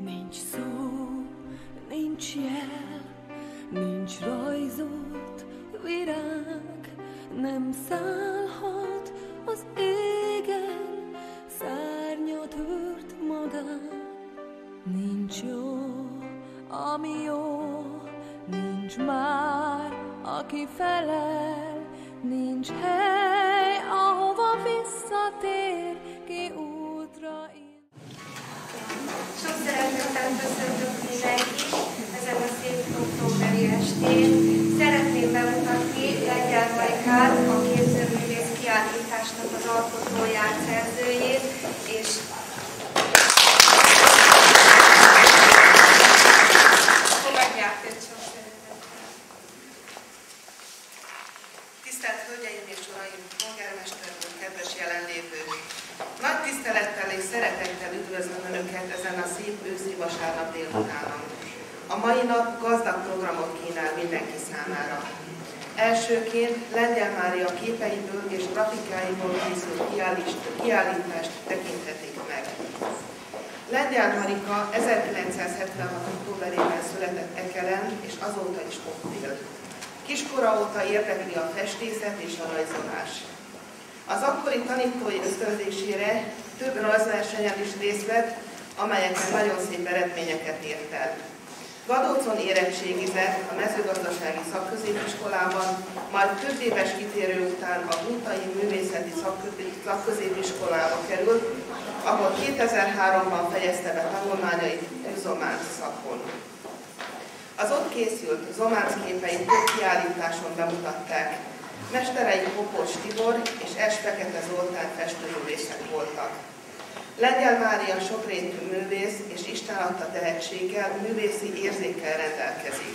Nincs szó, nincs jel, nincs rajzolt virág, nem szállhat az égen, szárnyat hord magán. Nincs jó, ami jó, nincs már, aki felel, nincs hely, ahova visszatér, ki útra ér. Sok szeretettel köszöntök mindenkit ezen a szép októberi estén. Szeretném bemutatni Lengyel Marikát, a képzőművész kiállításnak az alkotóját, szerzőjét, és fogadják őt sok szeretettel. Tisztelt Hölgyeim és Uraim, polgármester úr, kedves jelenlévők! Nagy tisztelettel és szeretettel üdvözlöm Önöket ezen a szép őszi vasárnap délutánon. A mai nap gazdag programot kínál mindenki számára. Elsőként Lengyel Mária képeiből és grafikáiból készült kiállítást tekinthetik meg. Lengyel Marika 1976. októberében született Ekelen, és azóta is ott él. Kiskora óta érdekli a festészet és a rajzolás. Az akkori tanítói ösztönzésére több rajzversenyen is részt vett, amelyeken nagyon szép eredményeket ért el. Vadócon érettségizett a mezőgazdasági szakközépiskolában, majd több éves kitérő után a Huntai Művészeti Szakközépiskolába került, ahol 2003-ban fejezte be tanulmányait tűzománc szakon. Az ott készült zománc képeit több kiállításon bemutatták. Mesterei Popos Tibor és S. Fekete Zoltán festőművészek voltak. Lengyel Mária sokrétű művész és Isten adta tehetséggel, művészi érzékkel rendelkezik.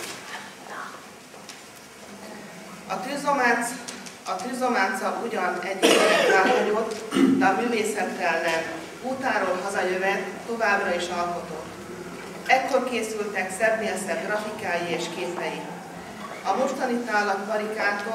A tűzománca ugyan egy évben elhagyott, de a művészettel nem. Útáról hazajövet, továbbra is alkotott. Ekkor készültek szebbnél szebb grafikái és képei. A mostani tállat Marikát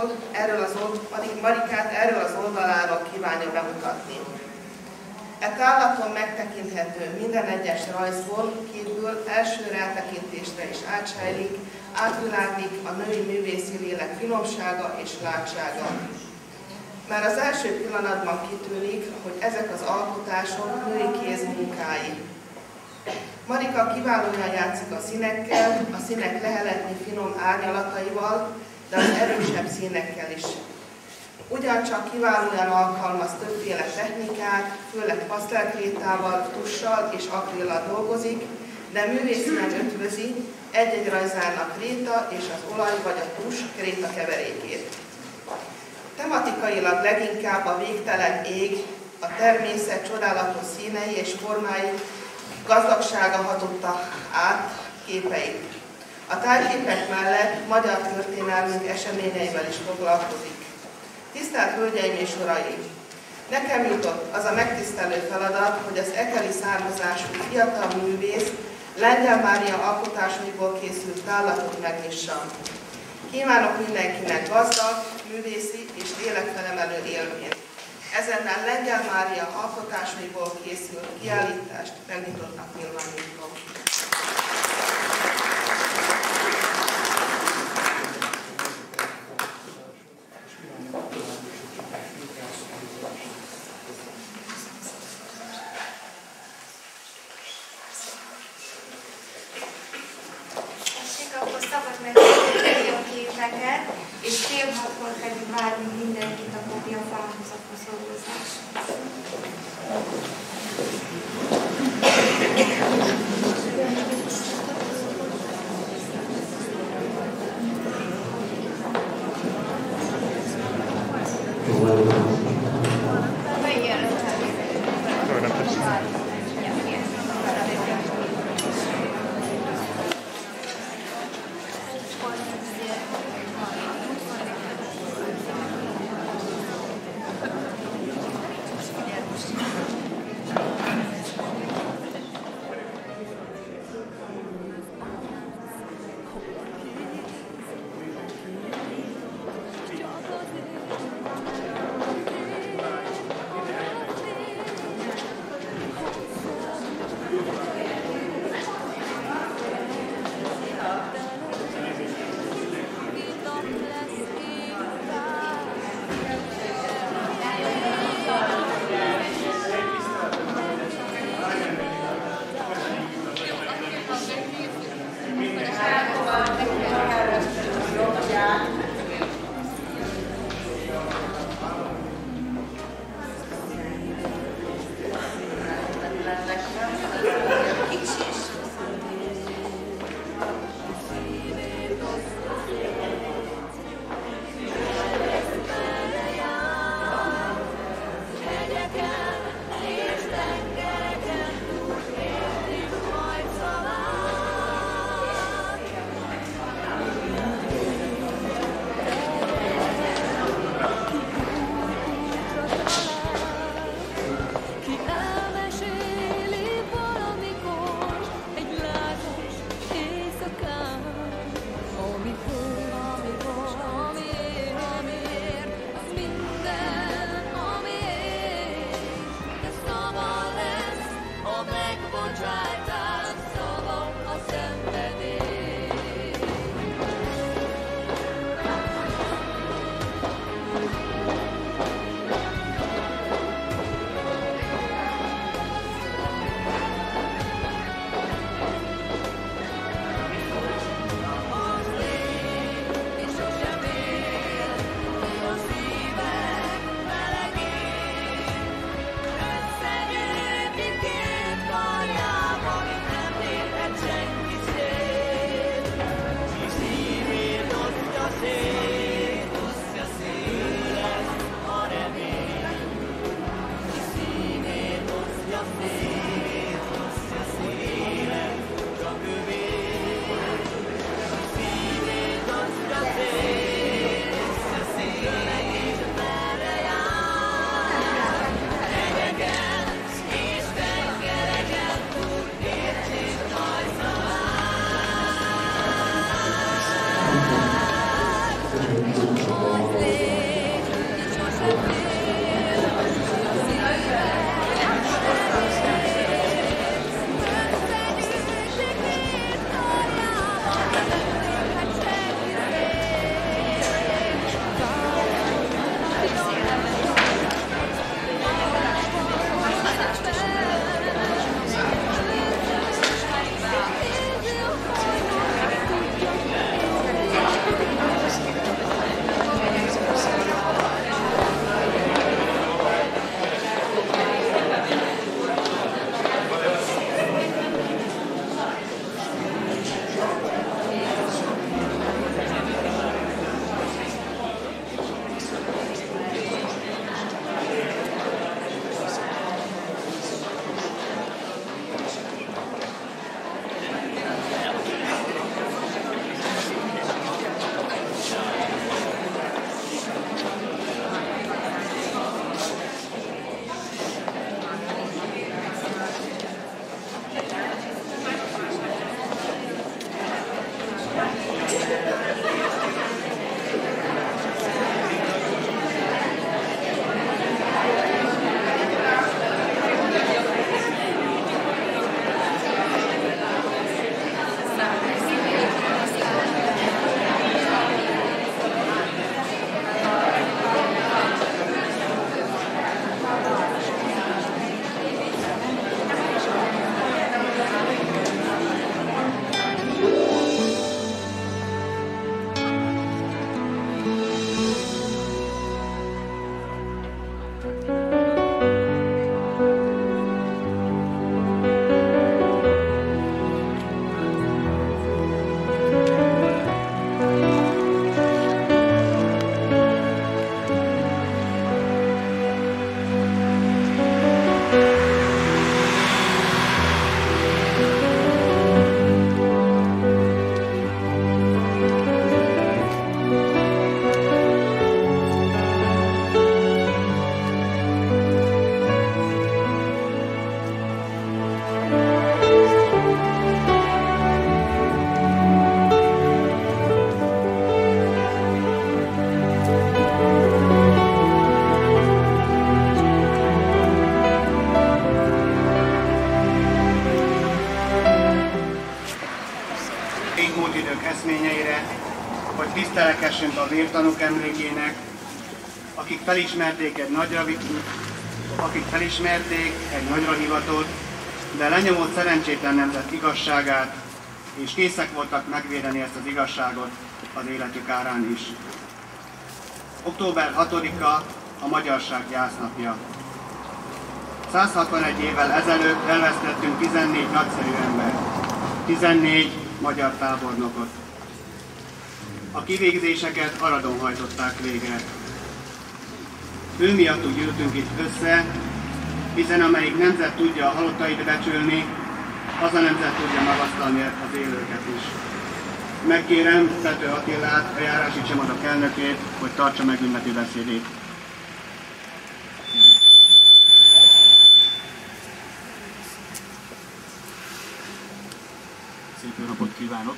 erről az oldaláról kívánja bemutatni. E tállaton megtekinthető minden egyes rajzból, képből első rátekintésre is átsejlik, átviláglik a női művészi lélek finomsága és látsága. Már az első pillanatban kitűnik, hogy ezek az alkotások női kéz munkái. Marika kiválóan játszik a színekkel, a színek leheletni finom árnyalataival, de az erősebb színekkel is. Ugyancsak kiválóan alkalmaz többféle technikát, főleg pasztelkrétával, tussal és akrillal dolgozik, de művészileg ötvözi egy-egy rajzának kréta és az olaj vagy a tuss kréta keverékét. Tematikailag leginkább a végtelen ég, a természet csodálatos színei és formái gazdagsága hatotta át képeit. A tárgyképek mellett magyar történelmünk eseményeivel is foglalkozik. Tisztelt Hölgyeim és Uraim! Nekem jutott az a megtisztelő feladat, hogy az ekeli származású fiatal művész Lengyel Mária alkotásaiból készült tállatot megnyissam. Kívánok mindenkinek gazdag, művészi és lélekfelemelő élményt. Ezennel Lengyel Mária alkotásaiból készült kiállítást megnyitottnak nyilvánítom. Akkor szabad megnézni a képeket, és fél hatkor pedig várni mindenkit a kopja fához a koszorúzásra. vértanúk emlékének, akik felismerték egy nagyra hivatott, de lenyomott szerencsétlen nemzet igazságát, és készek voltak megvédeni ezt az igazságot az életük árán is. Október 6-a a magyarság gyásznapja. 161 évvel ezelőtt elvesztettünk 14 nagyszerű embert, 14 magyar tábornokot. A kivégzéseket Aradon hajtották végre. Ő miattuk gyűltünk itt össze, hiszen amelyik nemzet tudja a halottait becsülni, az a nemzet tudja magasztalni az élőket is. Megkérem Tető Attilát, a járási csapatok elnökét, hogy tartsa meg ünnepi beszédét. Szép jó napot kívánok!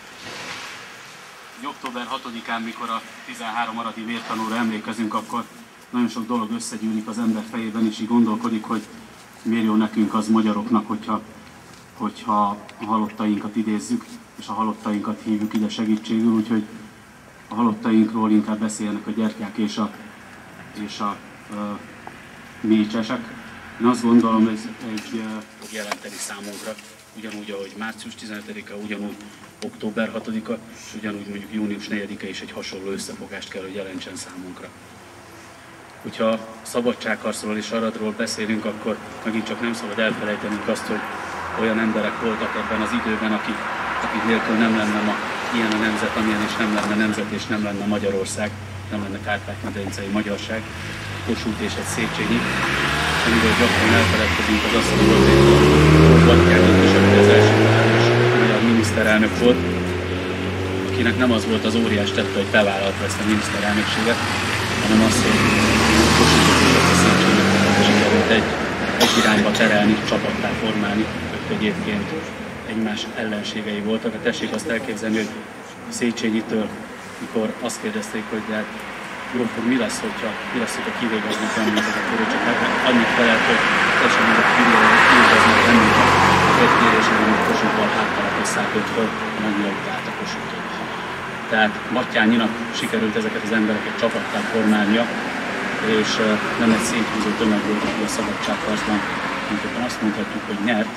Október 6-án, mikor a 13 aradi vértanúra emlékezünk, akkor nagyon sok dolog összegyűlik az ember fejében, és így gondolkodik, hogy miért jó nekünk az magyaroknak, hogyha a halottainkat idézzük, és a halottainkat hívjuk ide segítségül, úgyhogy a halottainkról inkább beszélnek a gyertyák és a mécsesek. Én azt gondolom, ez egy jelenteni számunkra, ugyanúgy, ahogy március 15-e, ugyanúgy október 6-a, és ugyanúgy mondjuk június 4-e is egy hasonló összefogást kell, hogy jelentsen számunkra. Hogyha szabadságharcról és Aradról beszélünk, akkor megint csak nem szabad elfelejtenünk azt, hogy olyan emberek voltak ebben az időben, akik nélkül nem lenne ma ilyen a nemzet, amilyen, és nem lenne nemzet, és nem lenne Magyarország, nem lenne Kárpát-medencei magyarság, Kossuth és egy Széchenyi. Amiről gyakran elfeledkezünk, az azt, hogy volt egy Batthyány is, aki az első magyar miniszterelnök volt, akinek nem az volt az óriás tette, hogy bevállalta ezt a miniszterelnökséget, hanem az, hogy Kossuthot és a Széchenyit sikerült egy irányba terelni, csapattá formálni, ők egyébként egymás ellenségei voltak. Tessék azt elképzelni, hogy Széchenyitől, mikor azt kérdezték, hogy de Gróf úr, mi lesz, hogyha kivégeznek bennünket, akkor ő csak annyit felelt, hogy teljesen mindegy kivégeznek bennünket, egy kérésre, hogy Kossuthval háttalapozszák őt föl, megnyilvult a Kossuthot. Tehát Batthyányinak sikerült ezeket az embereket csapattá formálnia, és nem egy széthúzó tömeg volt, aki a szabadságharcban, mindenképpen azt mondhatjuk, hogy nyert,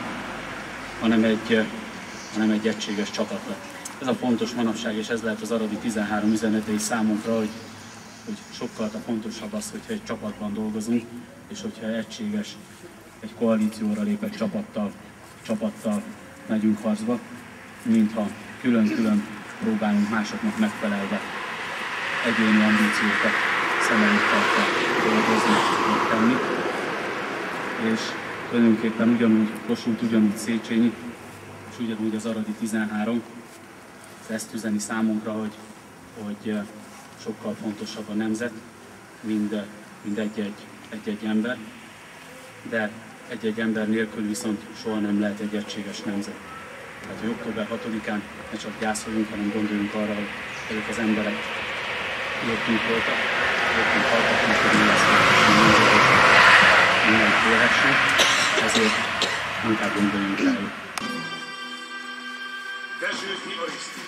hanem egy egységes csapat lett. Ez a fontos manapság, és ez lehet az aradi 13 üzenete is számunkra, hogy sokkal fontosabb az, hogyha egy csapatban dolgozunk, és hogyha egységes, egy koalícióra lépett csapattal megyünk harcba, mintha külön-külön próbálunk másoknak megfelelve egyéni ambíciókat szem előtt tartva dolgozni, tenni. És tulajdonképpen ugyanúgy Kossuth, ugyanúgy Széchenyi, és ugyanúgy az aradi 13, ezt üzeni számunkra, hogy sokkal fontosabb a nemzet, mind egy-egy ember, de egy-egy ember nélkül viszont soha nem lehet egy egységes nemzet. Tehát, hogy október 6-án ne csak gyászoljunk, hanem gondoljunk arra, hogy ezek az emberek értünk voltak, értünk hallgattunk, hogy mi lesz fontos, hogy mindent élhessünk, ezért inkább gondoljunk rájuk. Dezsőfi Ariszti,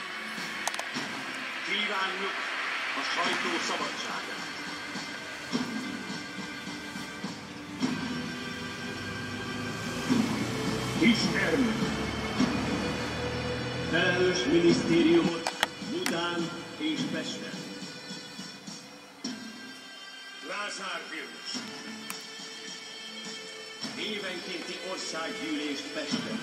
kívánjuk a sajtó szabadságát. Kisnermük, felelős minisztériumot Budán és Pesten. Lázár Vilmos, évenkénti országgyűlést Pesten.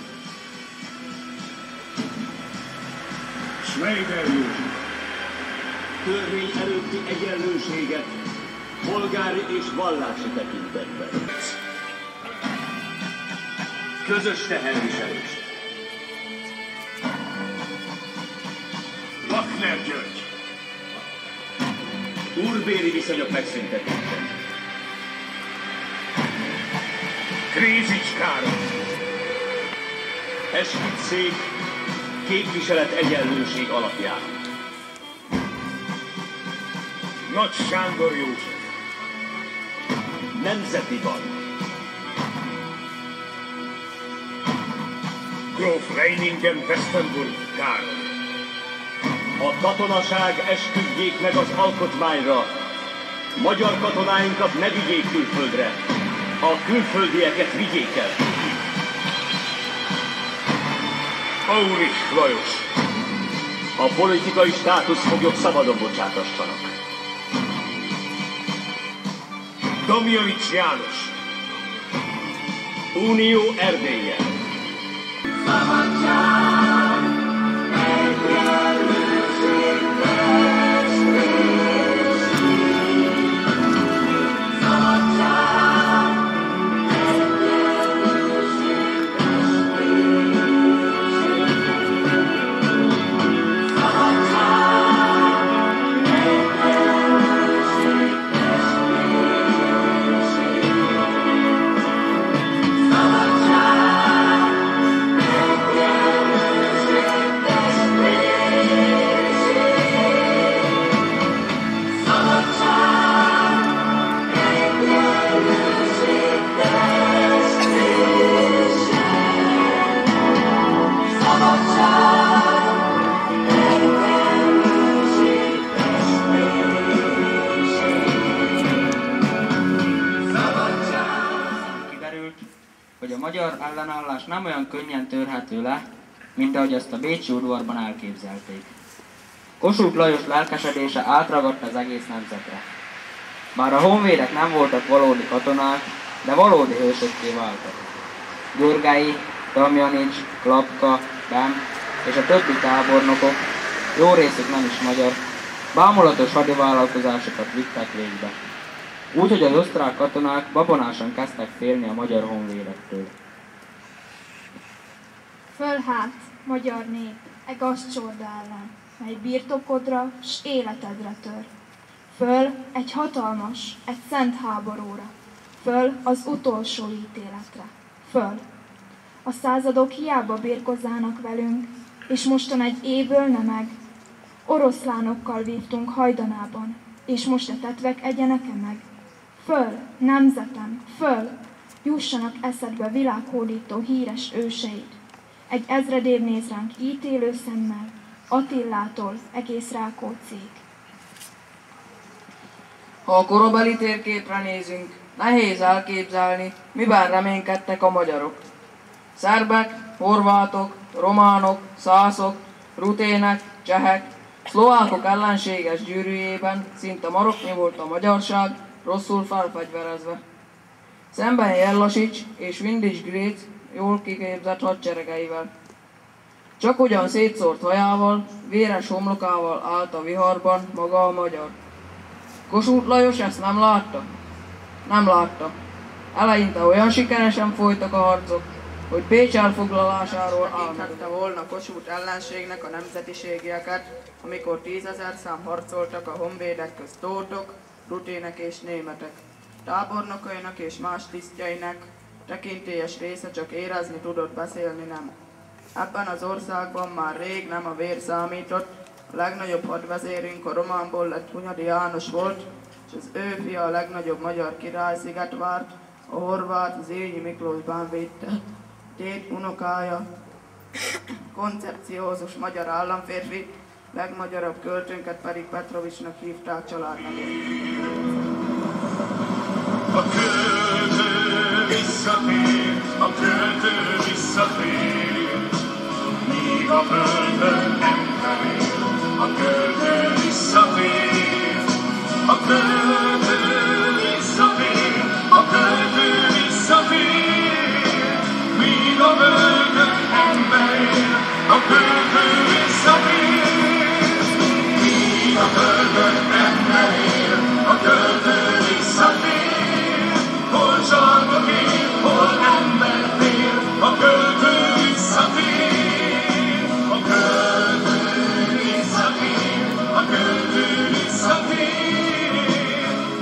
Schneider József, törvény előtti egyenlőséget polgári és vallási tekintetben. Közös teherviselést. Lachner György, úrbéri viszonyok megszüntetése. Krézics Károly, esküdtszék képviselet egyenlőség alapján. Nagy Sándor József, nemzeti bank. Gróf Reiningen Westenburg Károly, A katonaság esküdjék meg az alkotmányra. Magyar katonáinkat ne vigyék külföldre. A külföldieket vigyék el. Aurich Lajos. A politikai státuszfoglyok szabadon bocsátassanak. Damjanics János. Unió Erdélye. Szabadság, egyenlőség, testvérség. Szabadság, egyenlőség, testvérség. Szabadság, egyenlőség, testvérség. Hogy a magyar ellenállás nem olyan könnyen törhető le, mint ahogy azt a bécsi udvarban elképzelték. Kossuth Lajos lelkesedése átragadt az egész nemzetre. Bár a honvédek nem voltak valódi katonák, de valódi hősökké váltak. Görgei, Damjanics, Klapka, Bem és a többi tábornokok, jó részük nem is magyar, bámulatos hadivállalkozásokat vittek végbe. Úgyhogy az osztrák katonák babonásan kezdtek félni a magyar honvédektől. Fölhát, magyar nép, e gazcsorda ellen, mely birtokodra s életedre tör. Föl egy hatalmas, egy szent háborúra, föl az utolsó ítéletre, föl. A századok hiába birkozzának velünk, és mostan egy évölne meg. Oroszlánokkal vívtunk hajdanában, és most a tetvek egyeneke meg. Föl, nemzetem, föl, jussanak eszedbe világhódító híres őseid. Egy ezredév néz ránk ítélő szemmel, Attillától egész Rákóczig. Ha a korabeli térképre nézünk, nehéz elképzelni, miben reménykedtek a magyarok. Szerbek, horvátok, románok, szászok, rutének, csehek, szlovákok ellenséges gyűrűjében szinte maroknyi volt a magyarság, rosszul felfegyverezve. Szemben Jellasics és Windisch Gréc jól kiképzett hadseregeivel. Csak ugyan szétszórt hajával, véres homlokával állt a viharban maga a magyar. Kossuth Lajos ezt nem látta? Nem látta. Eleinte olyan sikeresen folytak a harcok, hogy Pécs elfoglalásáról álmodta volna Kossuth ellenségnek a nemzetiségieket, amikor 10 000 szám harcoltak a honvédek közt tótok, rutének és németek. Tábornokainak és más tisztjeinek tekintélyes része csak érezni tudott, beszélni nem. Ebben az országban már rég nem a vér számított, a legnagyobb hadvezérünk a románból lett Hunyadi János volt, és az ő fia a legnagyobb magyar király Szigetvárd, a horvát Zélyi Miklós bánvédte. Tét unokája, koncepciózus magyar államférfi, legmagyarabb költőnket pedig Petrovicsnak hívták családnevét. A költő visszatér, a költő visszatér, míg a földön ember él. A költő visszatér, a költő visszatér, a költő visszatér, míg a földön ember él. A költő visszatér, míg a földön ember él. A költő visszatér, hol sarkok él, hol ember tér. A költő visszatér, a költő visszatér, a költő visszatér,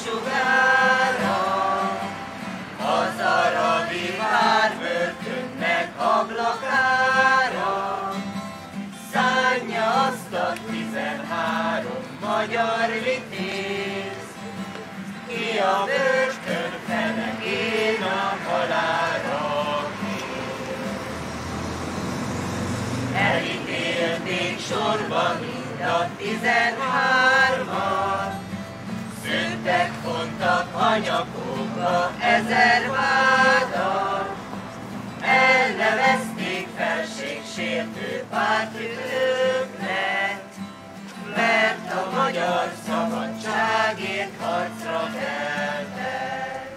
sugára, az aradi várbörtönnek ablakára, szánja azt a 13 magyar vitéz, ki a börtön fenekén a halálra kész. Elítélték sorba mind a 13-at, szőttek, fontak a nyakukba 1000 vádat, elnevezték felségsértő pártütőknek, mert a magyar szabadságért harcra keltek.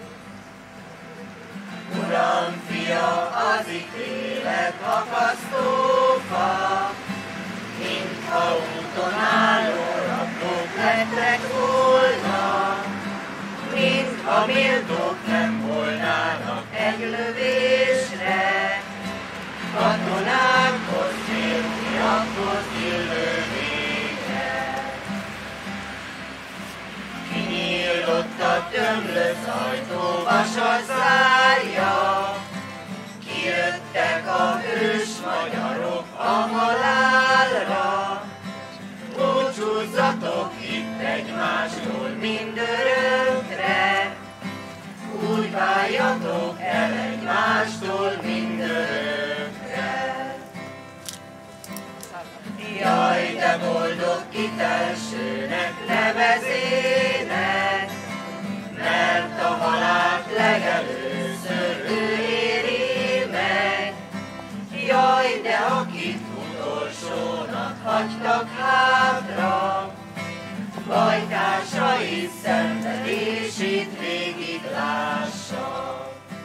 Uram, fia, az ítélet akasztófa, mintha úton álló rablók lettek volna, mintha méltók nem volnának egy lövésre, katonákhoz, férfiakhoz illő végre. Kinyílott a tömlöc ajtó vasas zárja, kijöttek a hős magyarok a halálra. Búcsúzzatok itt egymástól mindörökre, úgy váljatok el egymástól mindörökre. Jaj, de boldog kit elsőnek nevezének, mert a halált legelőször ő éri meg. Jaj, de akit utolsónak hagytak hátra, bajtársai szenvedését végig lássa.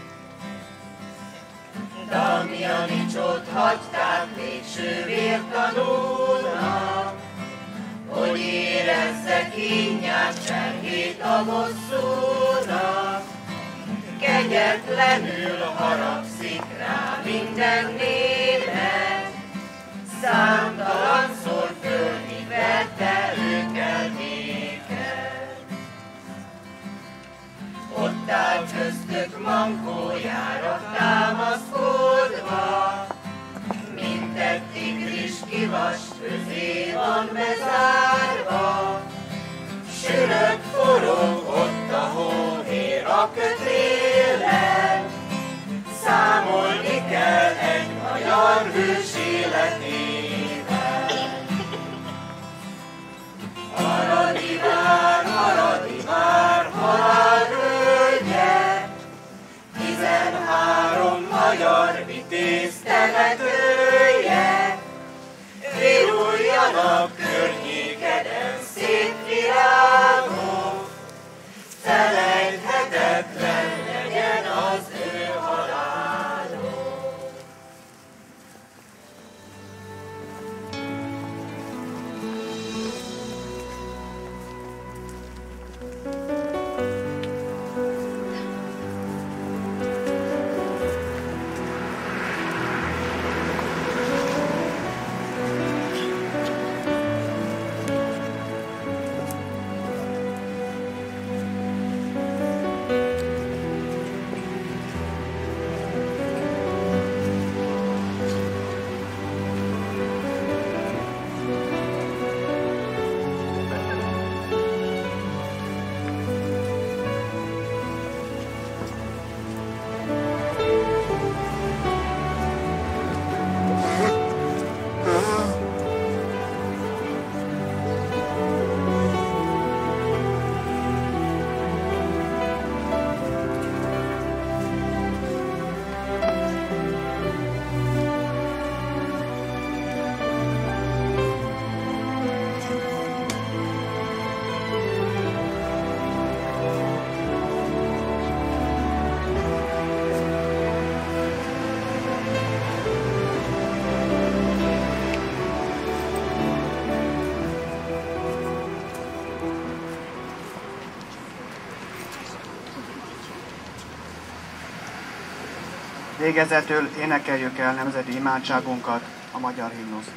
Damjanicsot hagyták végső vértanúnak, hogy érezze kínját, csergét a bosszúnak. Kegyetlenül haragszik rá minden német, számtalanszor földig vette őket néket. Ott áll köztük mankójára támaszkodva, mint egy tigris kivast közé van bezárva. Sülött forog ott a hóhér a kötélen, számolni kell egy magyar hős életével. Haradi vár, halálvölgye, 13 magyar vitéz temetője, viruljanak környékeden szép virágok, felejthetetlen legyen az ő haláluk. Végezetül énekeljük el nemzeti imádságunkat, a magyar himnuszt.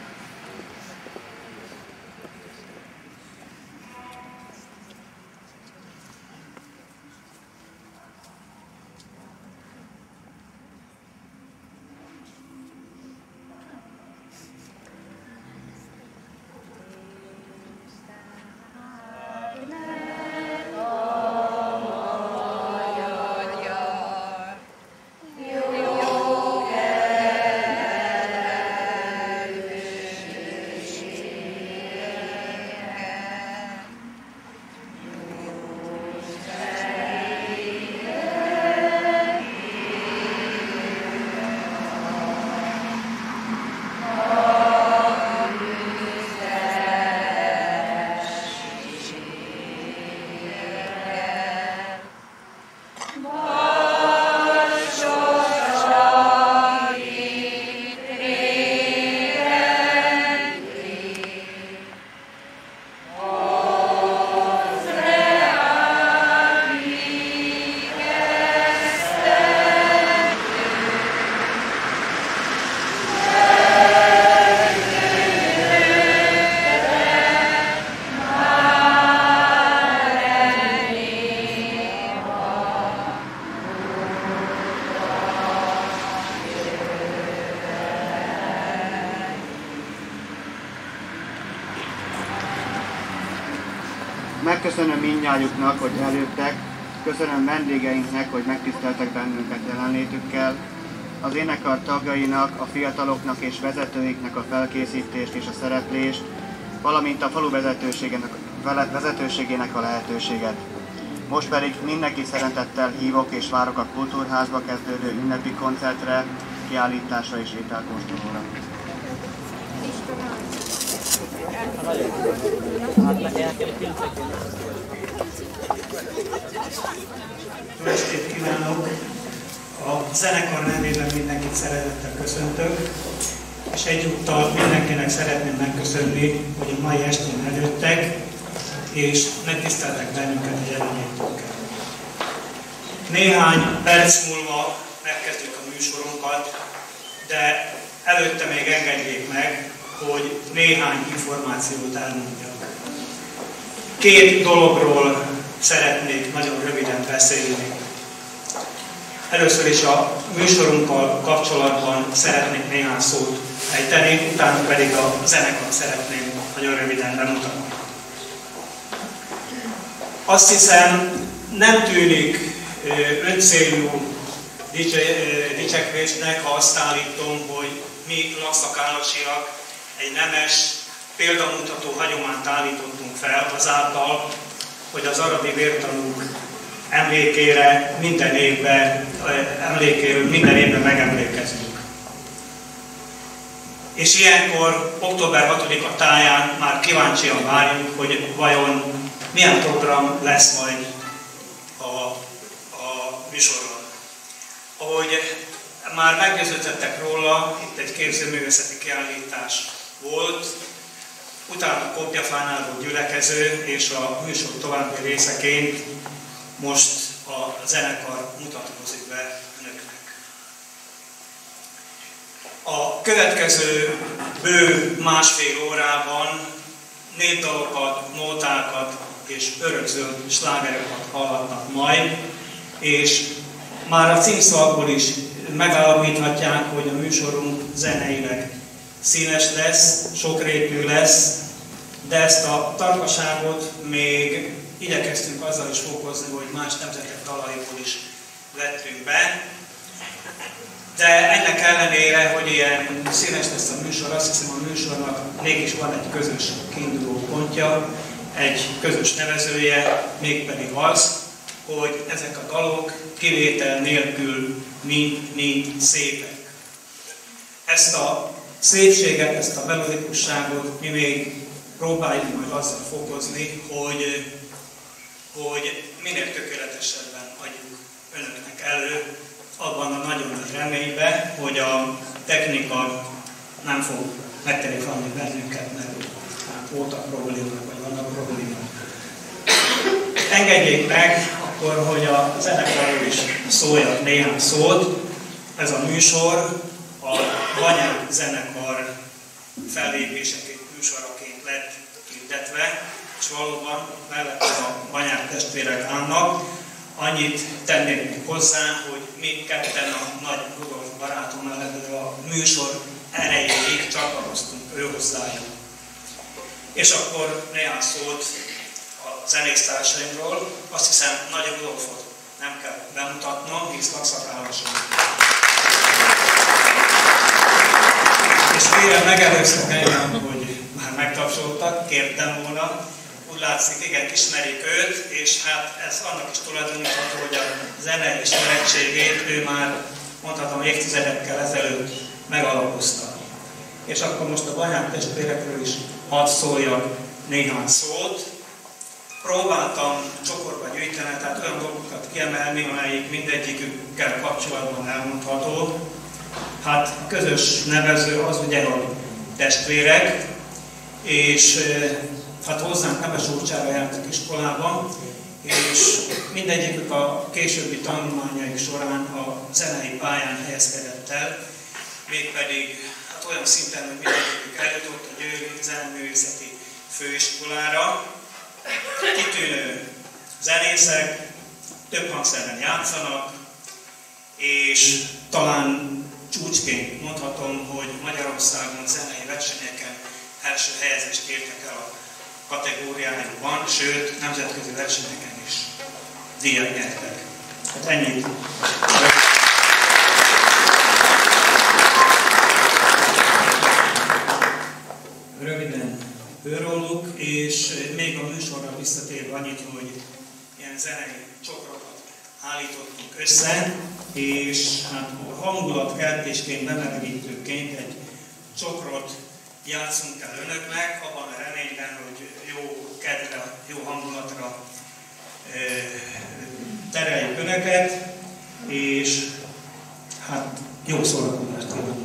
Köszönöm mindnyájuknak, hogy eljöttek, köszönöm vendégeinknek, hogy megtiszteltek bennünket jelenlétükkel, az énekkar tagjainak, a fiataloknak és vezetőiknek a felkészítést és a szereplést, valamint a falu vezetőségének a lehetőséget. Most pedig mindenki szeretettel hívok és várok a Kultúrházba kezdődő ünnepi koncertre, kiállításra és ételkóstolóra. Jó estét kívánok! A zenekar nevében mindenkit szeretettel köszöntök, és egyúttal mindenkinek szeretném megköszönni, hogy a mai estén eljöttek, és megtiszteltek bennünket a jelenlétükkel. Néhány perc múlva megkezdjük a műsorunkat, de előtte még engedjék meg, hogy néhány információt elmondjak. Két dologról szeretnék nagyon röviden beszélni. Először is a műsorunkkal kapcsolatban szeretnék néhány szót ejteni, utána pedig a zenekart szeretném nagyon röviden bemutatni. Azt hiszem, nem tűnik öncélú dicsekvésnek, ha azt állítom, hogy mi lakszakálasiak egy nemes, példamutató hagyományt állítottunk fel azáltal, hogy az aradi vértanúk emlékéről minden évben megemlékezünk. És ilyenkor, október 6-a táján már kíváncsian várjuk, hogy vajon milyen program lesz majd a műsorban. Ahogy már meggyőződtettek róla, itt egy képzőművészeti kiállítás volt, utána Kopjafánál volt gyülekező, és a műsor további részeként most a zenekar mutatkozik be önöknek. A következő bő másfél órában népdalokat, nótákat és örökzöld slágereket hallhatnak majd, és már a címszavakból is megállapíthatják, hogy a műsorunk zeneileg színes lesz, sokrétű lesz, de ezt a tarkaságot még igyekeztünk azzal is fokozni, hogy más nemzetek dalaiból is vettünk be. De ennek ellenére, hogy ilyen színes lesz a műsor, azt hiszem a műsornak mégis van egy közös kiinduló pontja, egy közös nevezője, mégpedig az, hogy ezek a dalok kivétel nélkül mind szépek. Ezt a szépséget, ezt a melodikusságot mi még próbáljuk majd azzal fokozni, hogy minél tökéletesebben adjuk önöknek elő, abban a nagyon nagy reményben, hogy a technika nem fog megterítani bennünket, mert voltak problémák, vagy vannak problémák. Engedjék meg akkor, hogy a zenekarról is szóljak néhány szót. Ez a műsor a Banyák zenekar fellépéseként, műsoraként lett hirdetve, és valóban mellett a Banyák testvérek állnak. Annyit tennék hozzá, hogy mi ketten a nagy Rudolf barátom mellett a műsor erejéig csatlakoztunk ő hozzájuk. És akkor néhány szót a zenésztársaimról. Azt hiszem, Nagy Rudolfot nem kell bemutatnom, hisz lakszakállas. És kérem, megelőztek engem, hogy már megtapsoltak, kértem volna. Úgy látszik, igen, ismerik őt, és hát ez annak is tulajdonítható, hogy a zene és érettségét ő már, mondhatom, évtizedekkel ezelőtt megalapozta. És akkor most a Banyák testvérekről is hadd szóljak néhány szót. Próbáltam csokorba gyűjteni, tehát olyan dolgokat kiemelni, amelyik mindegyikükkel kapcsolatban elmondható. Hát a közös nevező az ugye a testvérek, és hát hozzánk Nemes Ócsára jártak iskolába, és mindegyikük a későbbi tanulmányaik során a zenei pályán helyezkedett el, mégpedig hát olyan szinten, hogy mindegyikük eljutott a Győri Zeneművészeti Főiskolára. Kitűnő zenészek, több hangszeren játszanak, és talán csúcsként mondhatom, hogy Magyarországon zenei versenyeken első helyezést értek el a kategóriájuk van, sőt, nemzetközi versenyeken is díjat nyertek. Hát ennyit. Röviden őróluk, és még a műsorra visszatérve annyit, hogy ilyen zenei csokrokat állítottunk össze, és hát hangulatkeltésként, bemelegítőként egy csokrot játszunk el önöknek, abban a reményben, hogy jó kedvre, jó hangulatra tereljük önöket, és hát jó szórakozást kívánunk.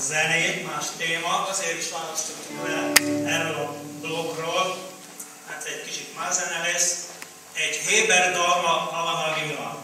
zenét, más téma, azért is választottuk le erről a blokkról, hát egy kicsit más zene lesz, egy Héber dalma Alanagila.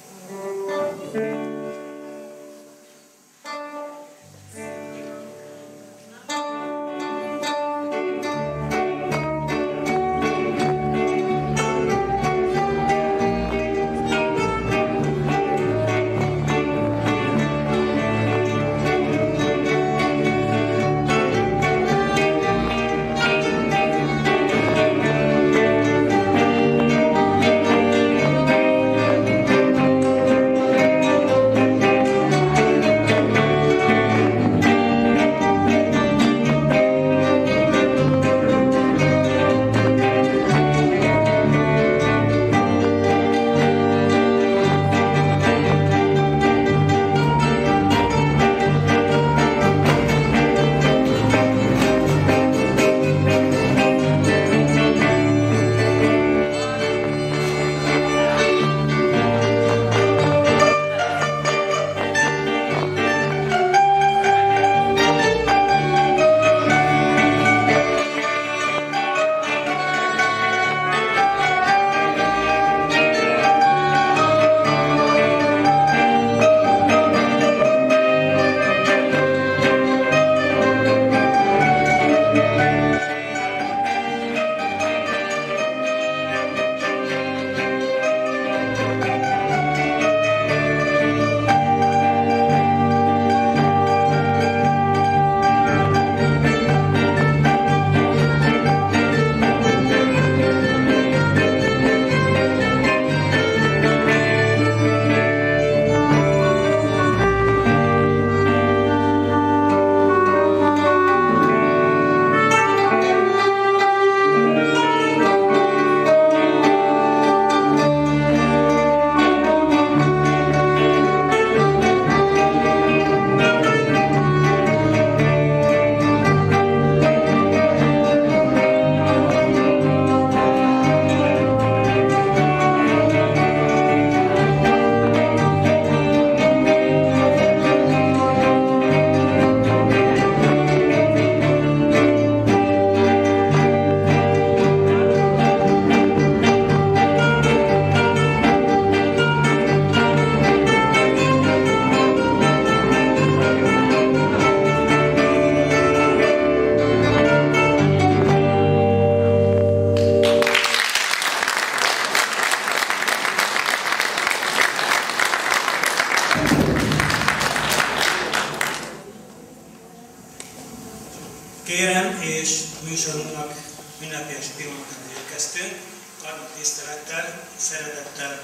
Kérem, és műsorunknak ünnepélyes pillanatára érkeztünk. Nagy tisztelettel, szeretettel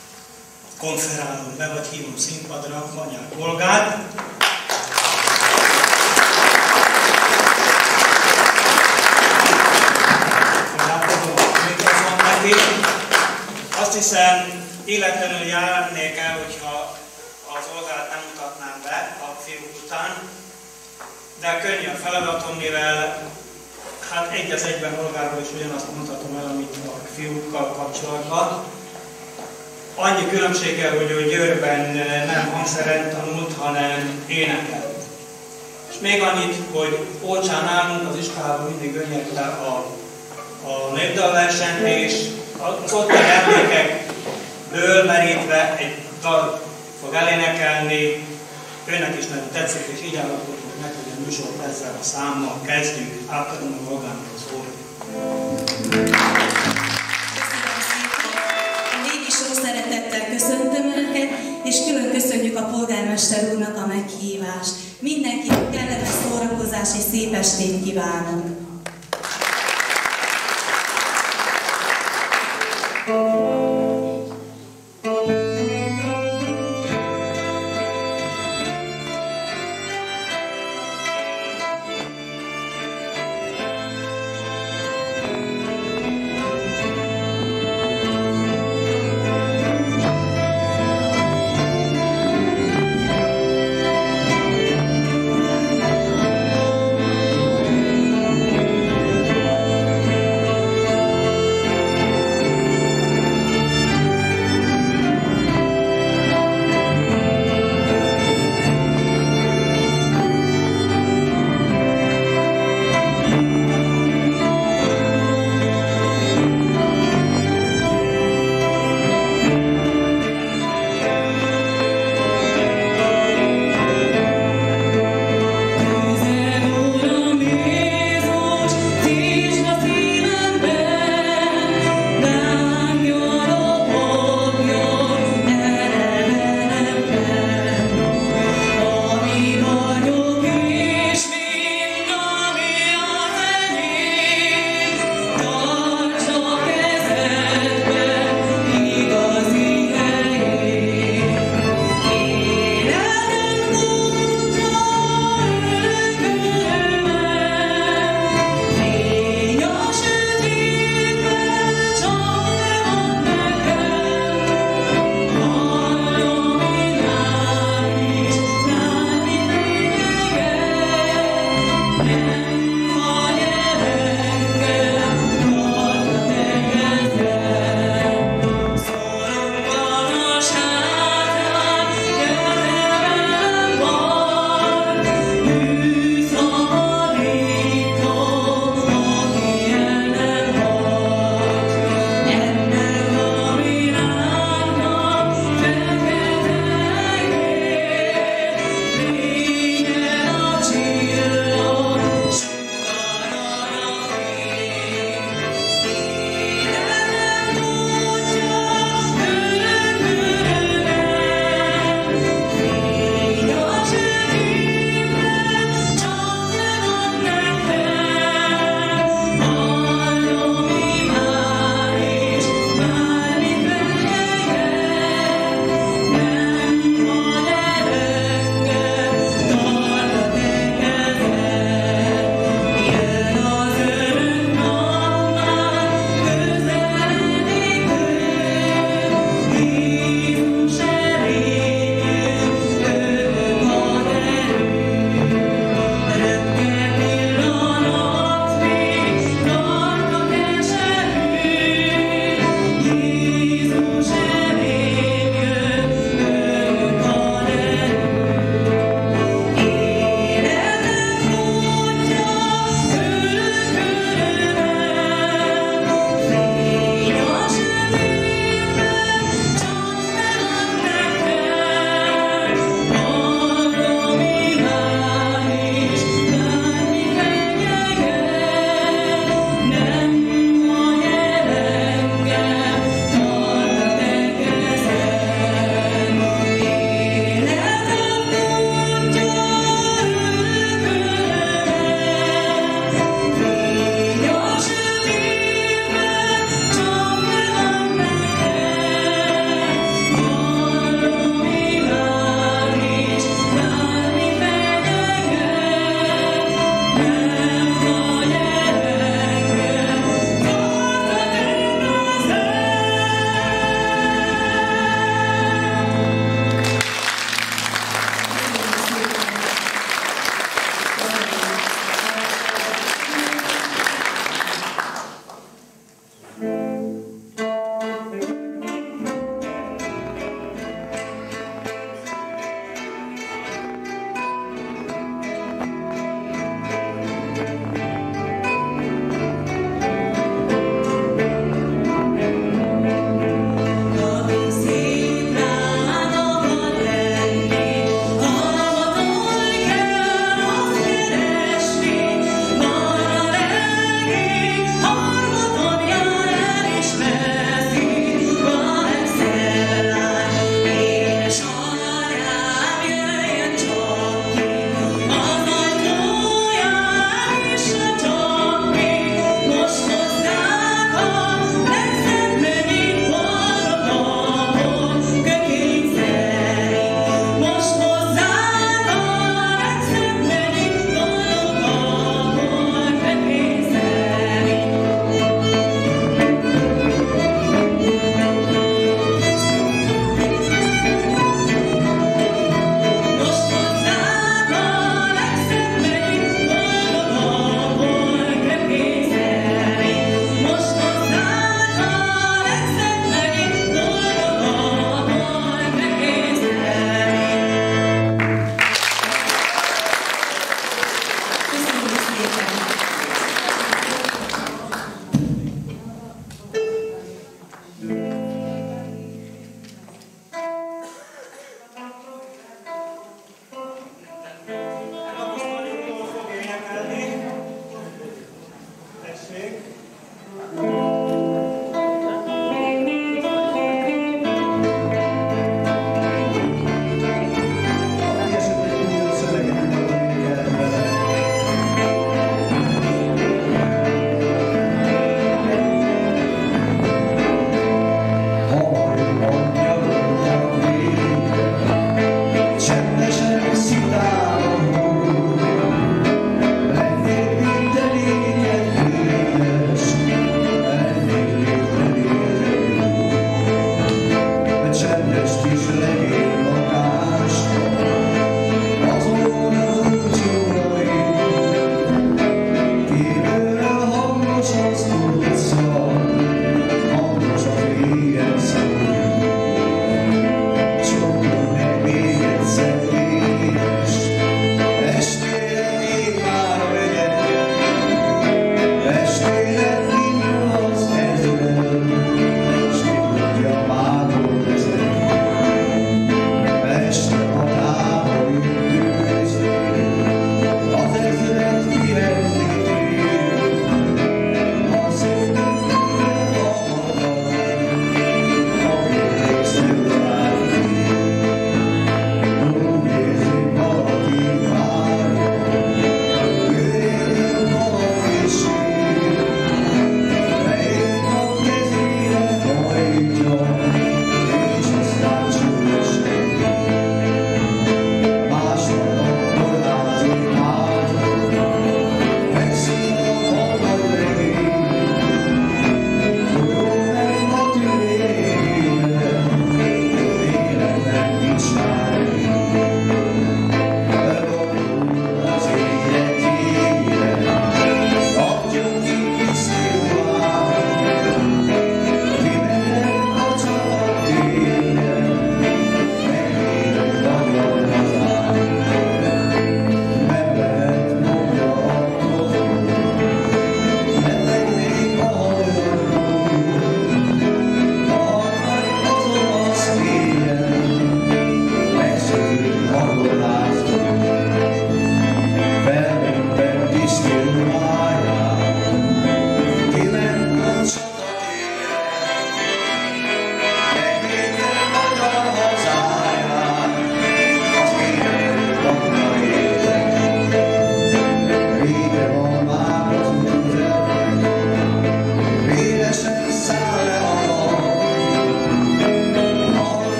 konferálom be, vagy hívom színpadra Manyák Olgát. Átadom a mikrofon neki. Azt hiszem, életlenül járnék el, hogyha az Olgát nem mutatnám be a fiúk után. De könnyű a feladatom, mivel hát egy az egyben Olgáról is ugyanazt mondhatom el, amit a fiúkkal kapcsolatban. Annyi különbséggel, hogy ő Győrben nem hangszeren tanult, hanem énekelt. És még annyit, hogy Olcsán nálunk az iskolában mindig ő nyerte a népdalversenyt, és az ottani emlékekből merítve egy dal fog elénekelni. Őnek is nagyon tetszik, és így állapodtunk meg, hogy a műsort ezzel a számmal kezdjük. Átadom a magának az szót. Köszönöm szépen! Mégis sok szeretettel köszöntöm Önöket, és külön köszönjük a polgármester úrnak a meghívást. Mindenkinek kellemes szórakozás és szép estét kívánok!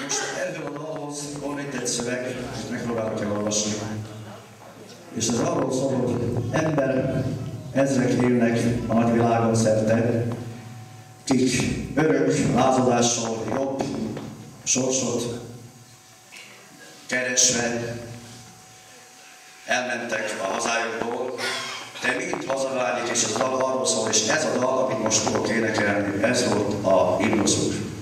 Most erről a dalhoz van egy szöveg, és megpróbálok elolvasni. És ez arról szól, hogy ember ezrek élnek a nagyvilágon szerte, kik örök lázadással jobb sorsot keresve elmentek a hazájukból, de mind hazavágyik, és az dal arról szól, és ez a dal, amit most fogok énekelni, ez volt a himnuszuk.